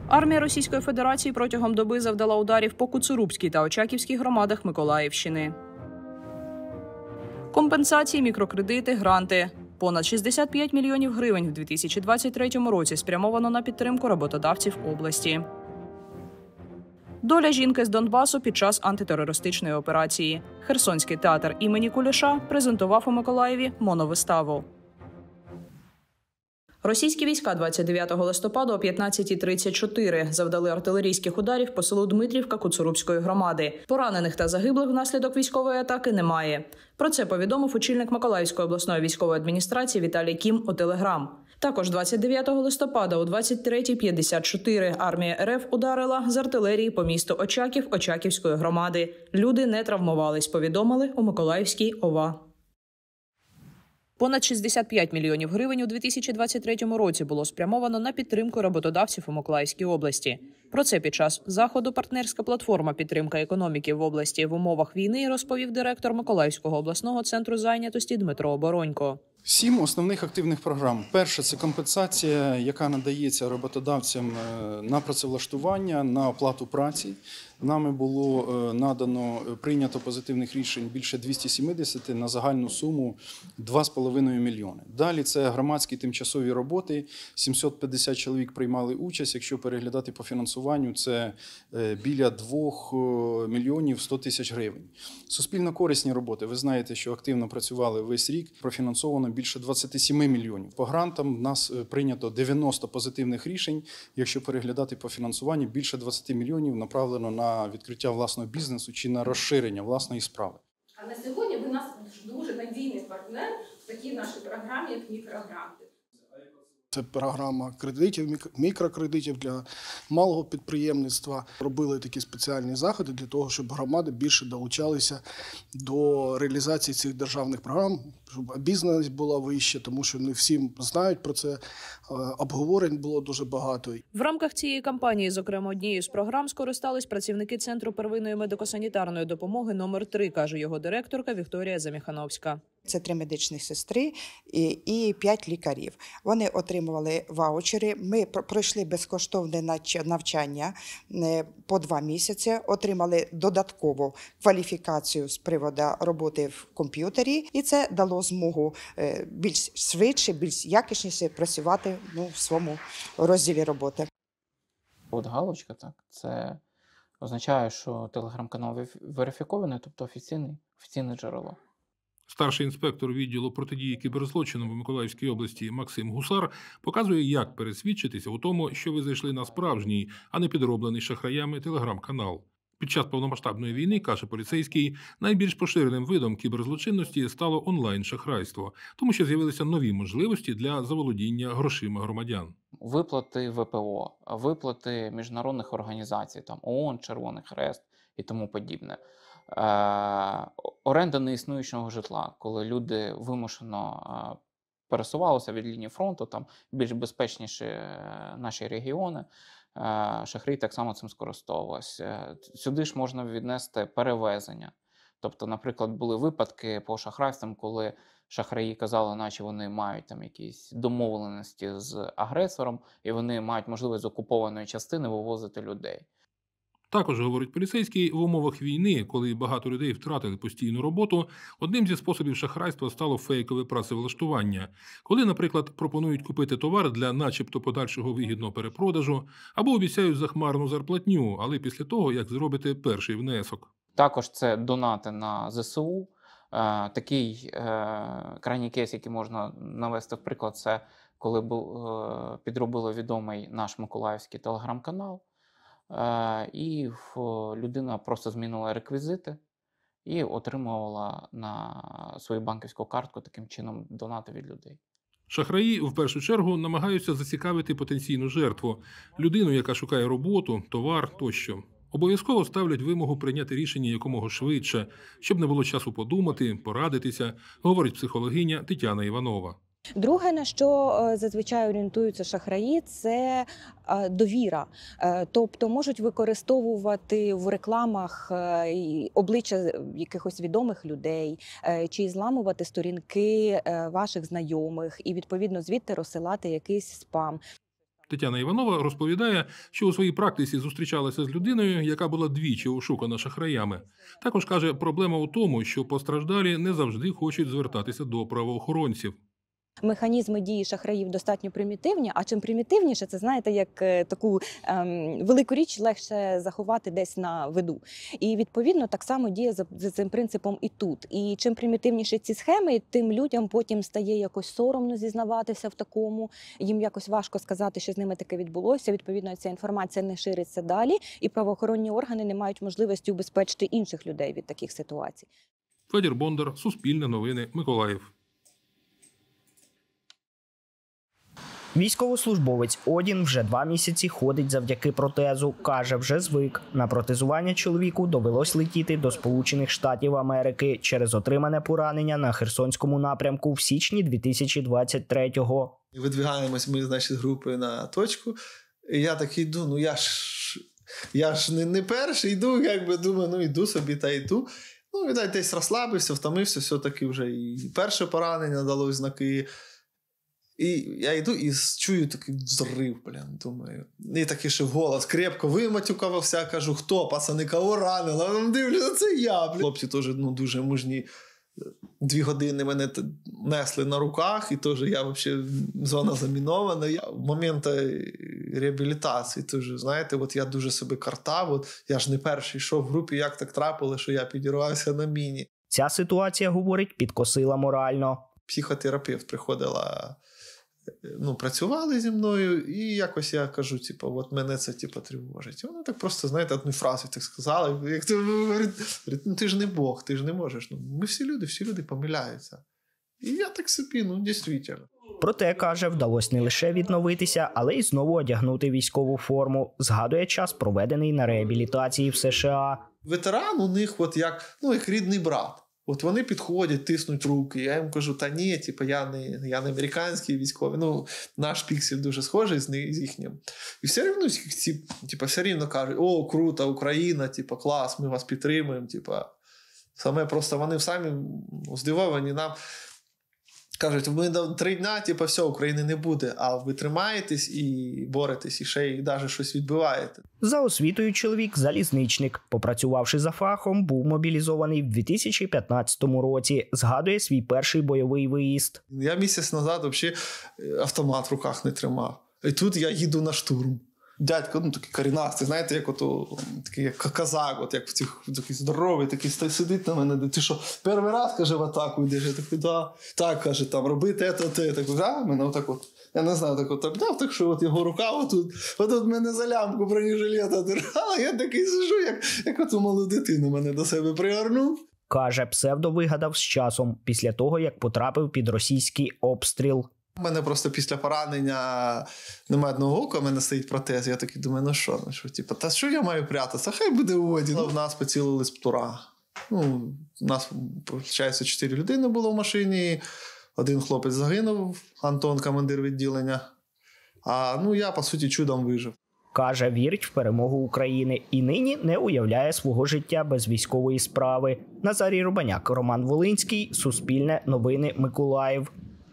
Армія Російської Федерації протягом доби завдала ударів по Коцурубській та Очаківській громадах Миколаївщини. Компенсації, мікрокредити, гранти. Понад 65 мільйонів гривень в 2023 році спрямовано на підтримку роботодавців області. Доля жінки з Донбасу під час антитерористичної операції. Херсонський театр імені Кулеша презентував у Миколаєві моновиставу. Російські війська 29 листопада о 15:34 завдали артилерійських ударів по селу Дмитрівка Коцурубської громади. Поранених та загиблих внаслідок військової атаки немає. Про це повідомив очільник Миколаївської обласної військової адміністрації Віталій Кім у Телеграм. Також 29 листопада о 23:54 армія РФ ударила з артилерії по місту Очаків Очаківської громади. Люди не травмувались, повідомили у Миколаївській ОВА. Понад 65 мільйонів гривень у 2023 році було спрямовано на підтримку роботодавців у Миколаївській області. Про це під час заходу партнерська платформа «Підтримка економіки в області в умовах війни» розповів директор Миколаївського обласного центру зайнятості Дмитро Оборонько. 7 основних активних програм. Перше – це компенсація, яка надається роботодавцям на працевлаштування, на оплату праці. Нами було прийнято позитивних рішень більше 270 на загальну суму 2,5 мільйони. Далі це громадські тимчасові роботи. 750 чоловік приймали участь. Якщо переглядати по фінансуванню, це біля 2 мільйонів 100 тисяч гривень. Суспільно-корисні роботи. Ви знаєте, що активно працювали весь рік. Профінансовано більше 27 мільйонів. По грантам в нас прийнято 90 позитивних рішень. Якщо переглядати по фінансуванню, більше 20 мільйонів направлено на відкриття власного бізнесу чи на розширення власної справи. А на сьогодні ви у нас дуже надійний партнер в такій нашій програмі, як мікрогранти. Це програма кредитів, мікрокредитів для малого підприємництва. Робили такі спеціальні заходи для того, щоб громади більше долучалися до реалізації цих державних програм, щоб обізнаність була вища, тому що не всі знають про це, обговорень було дуже багато. В рамках цієї кампанії, зокрема, однією з програм скористались працівники Центру первинної медико-санітарної допомоги номер 3, каже його директорка Вікторія Заміхановська. Це 3 медичних сестри і 5 лікарів. Вони отримували ваучери. Ми пройшли безкоштовне навчання по 2 місяці, отримали додаткову кваліфікацію з приводу роботи в комп'ютері. І це дало змогу більш швидше, більш якісніше працювати в своєму розділі роботи. От галочка, так, це означає, що телеграм-канал верифікований, тобто офіційне джерело. Старший інспектор відділу протидії кіберзлочинам в Миколаївській області Максим Гусар показує, як пересвідчитися у тому, що ви зайшли на справжній, а не підроблений шахраями телеграм-канал. Під час повномасштабної війни, каже поліцейський, найбільш поширеним видом кіберзлочинності стало онлайн-шахрайство, тому що з'явилися нові можливості для заволодіння грошима громадян. Виплати ВПО, виплати міжнародних організацій, там ООН, Червоний Хрест і тому подібне. Оренда неіснуючого житла, коли люди вимушено пересувалися від лінії фронту, там більш безпечніші наші регіони, шахраї так само цим скористовувалися. Сюди ж можна віднести перевезення. Тобто, наприклад, були випадки по шахрайствам, коли шахраї казали, наче вони мають там якісь домовленості з агресором, і вони мають можливість з окупованої частини вивозити людей. Також, говорить поліцейський, в умовах війни, коли багато людей втратили постійну роботу, одним зі способів шахрайства стало фейкове працевлаштування. Коли, наприклад, пропонують купити товар для начебто подальшого вигідного перепродажу, або обіцяють захмарну зарплатню, але після того, як зробите перший внесок. Також це донати на ЗСУ. Такий крайній кейс, який можна навести в приклад, це коли підробили відомий наш миколаївський телеграм-канал. І людина просто змінила реквізити і отримувала на свою банківську картку таким чином донати від людей. Шахраї в першу чергу намагаються зацікавити потенційну жертву – людину, яка шукає роботу, товар тощо. Обов'язково ставлять вимогу прийняти рішення якомога швидше, щоб не було часу подумати, порадитися, говорить психологиня Тетяна Іванова. Друге, на що зазвичай орієнтуються шахраї, це довіра. Тобто можуть використовувати в рекламах обличчя якихось відомих людей, чи зламувати сторінки ваших знайомих і, відповідно, звідти розсилати якийсь спам. Тетяна Іванова розповідає, що у своїй практиці зустрічалася з людиною, яка була двічі ошукана шахраями. Також каже, проблема у тому, що постраждалі не завжди хочуть звертатися до правоохоронців. Механізми дії шахраїв достатньо примітивні, а чим примітивніше, це, знаєте, як таку велику річ легше заховати десь на виду. І, відповідно, так само діє за цим принципом і тут. І чим примітивніші ці схеми, тим людям потім стає якось соромно зізнаватися в такому, їм якось важко сказати, що з ними таке відбулося, відповідно, ця інформація не шириться далі, і правоохоронні органи не мають можливості убезпечити інших людей від таких ситуацій. Федір Бондар, Суспільне новини, Миколаїв. Військовослужбовець Одін вже 2 місяці ходить завдяки протезу. Каже, вже звик. На протезування чоловіку довелось летіти до Сполучених Штатів Америки через отримане поранення на Херсонському напрямку в січні 2023-го. Видвигаємось ми, значить, групою на точку. І я так йду, ну я ж не перший йду, якби думаю, ну йду собі та йду. Ну, віддай, десь розслабився, втомився, все-таки вже і перше поранення дало знаки. І я йду і чую такий взрив, думаю. І такий ще голос крепко виматюкався, кажу, хто, пацани, кого ранило? А дивлюся, це я. Хлопці теж дуже мужні. 2 години мене несли на руках, і теж я взагалі зона замінована. В момент реабілітації теж, знаєте, от я дуже себе картав, от я ж не перший йшов в групі, як так трапило, що я підірвався на міні. Ця ситуація, говорить, підкосила морально. Психотерапевт приходила, працювали зі мною, і якось я кажу, от мене це, тривожить. І вона так просто, знаєте, одну фразу так сказала, як говорить, ти ж не Бог, ти ж не можеш. Ми всі люди помиляються. І я так собі, дійсно. Проте, каже, вдалося не лише відновитися, але й знову одягнути військову форму. Згадує час, проведений на реабілітації в США. Ветеран у них як рідний брат. От вони підходять, тиснуть руки. Я їм кажу, та ні, я не американський військовий. Наш піксель дуже схожий з їхнім. І все рівно, все рівно кажуть, о, круто, Україна, клас, ми вас підтримуємо. Саме просто вони самі здивовані нам. Кажуть, ми 3 дня, все, України не буде, а ви тримаєтесь і боретесь, і ще й навіть щось відбиваєте. За освітою чоловік – залізничник. Попрацювавши за фахом, був мобілізований в 2015 році. Згадує свій перший бойовий виїзд. Я місяць назад взагалі автомат в руках не тримав. І тут я їду на штурм. Дядько, такий корінастий, знаєте, як такий як казак, як в цих такий здоровий, такий сидить на мене. Ти що, перший раз, каже, в атаку йдеш? Я такий, да. Так, каже, там, роби те. Так, мене отак я не знаю, так що його рука отут мене за лямку бронежилета держала, я такий сижу, як оту малу дитину мене до себе пригорнув. Каже, псевдо вигадав з часом, після того, як потрапив під російський обстріл. У мене просто після поранення немає одного ока, у мене стоїть протез. Я такий думаю, та що я маю прятатися? Хай буде Одін. В нас поцілили з птура. У нас, виходить, 4 людини було в машині. 1 хлопець загинув, Антон, командир відділення. А я, по суті, чудом вижив. Каже, вірить в перемогу України і нині не уявляє свого життя без військової справи. Назарій Рубаняк, Роман Волинський, Суспільне новини, Миколаїв.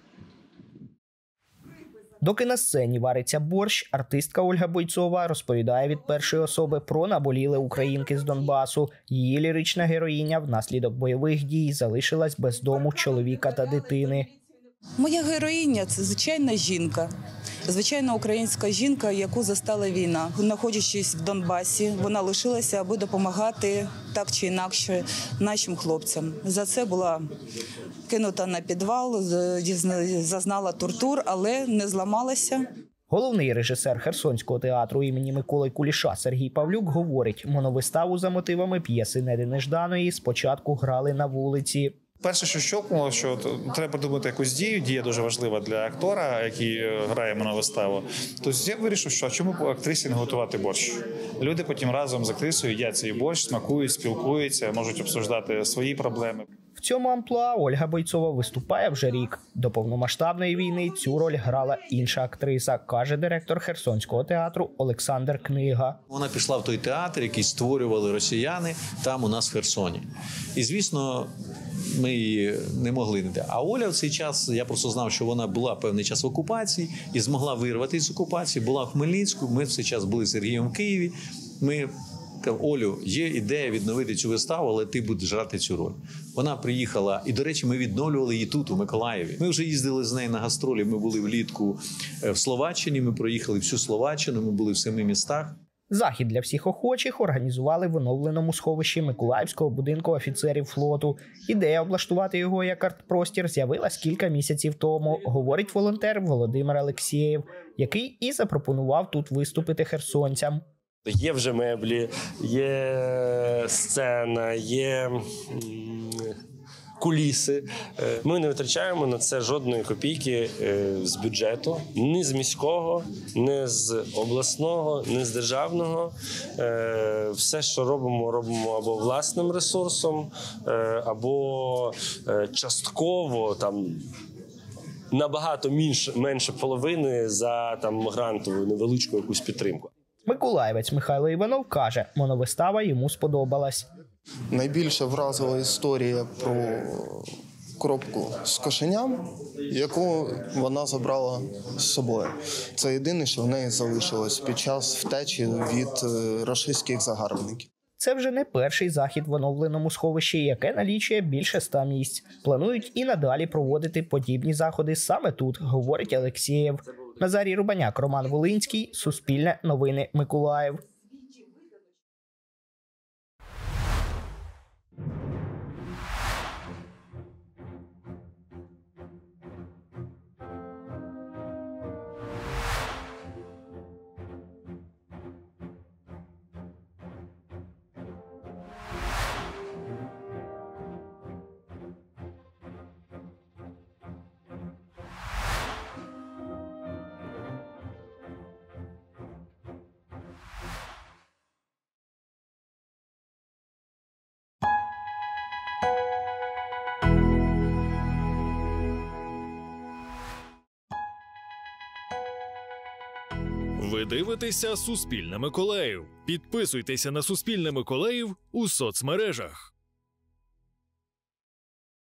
Доки на сцені вариться борщ, артистка Ольга Бойцова розповідає від першої особи про наболіле українки з Донбасу. Її лірична героїня внаслідок бойових дій залишилась без дому, чоловіка та дитини. Моя героїня – це звичайна жінка. Звичайна українська жінка, яку застала війна. Знаходячись в Донбасі, вона лишилася, аби допомагати так чи інакше нашим хлопцям. За це була кинута на підвал, зазнала тортур, але не зламалася. Головний режисер Херсонського театру імені Миколи Куліша Сергій Павлюк говорить, моновиставу за мотивами п'єси Неди Нежданої спочатку грали на вулиці. Перше, що щолкнуло, що треба придумати якусь дію. Дія дуже важлива для актора, який грає на виставу. Тобто я вирішив, що чому актрисі не готувати борщ? Люди потім разом з актрисою їдять цей борщ, смакують, спілкуються, можуть обсуждати свої проблеми. В цьому амплуа Ольга Бойцова виступає вже рік. До повномасштабної війни цю роль грала інша актриса, каже директор Херсонського театру Олександр Книга. Вона пішла в той театр, який створювали росіяни там у нас в Херсоні. І, звісно, ми її не могли не те. А Оля в цей час, я просто знав, що вона була певний час в окупації і змогла вирватися з окупації, була в Хмельницьку, ми в цей час були з Сергієм в Києві. Ми казали: Олю, є ідея відновити цю виставу, але ти будеш грати цю роль. Вона приїхала, і, до речі, ми відновлювали її тут, у Миколаєві. Ми вже їздили з нею на гастролі, ми були влітку в Словаччині, ми проїхали всю Словаччину, ми були в 7 містах. Захід для всіх охочих організували в оновленому сховищі Миколаївського будинку офіцерів флоту. Ідея облаштувати його як арт-простір з'явилась кілька місяців тому, говорить волонтер Володимир Алексєєв, який і запропонував тут виступити херсонцям. Є вже меблі, є сцена, є куліси. Ми не витрачаємо на це жодної копійки з бюджету, ні з міського, ні з обласного, ні з державного. Все, що робимо, робимо або власним ресурсом, або частково там набагато менше половини за там грантову невеличку якусь підтримку. Миколаївець Михайло Іванов каже, моновистава йому сподобалась. Найбільше вразила історія про коробку з кошеням, яку вона забрала з собою. Це єдине, що в неї залишилось під час втечі від рашистських загарбників. Це вже не перший захід в оновленому сховищі, яке налічує більше 100 місць. Планують і надалі проводити подібні заходи саме тут, говорить Алексєєв. Назарій Рубаняк, Роман Волинський, Суспільне новини, Миколаїв. Ви дивитеся «Суспільне Миколаїв». Підписуйтеся на «Суспільне Миколаїв» у соцмережах.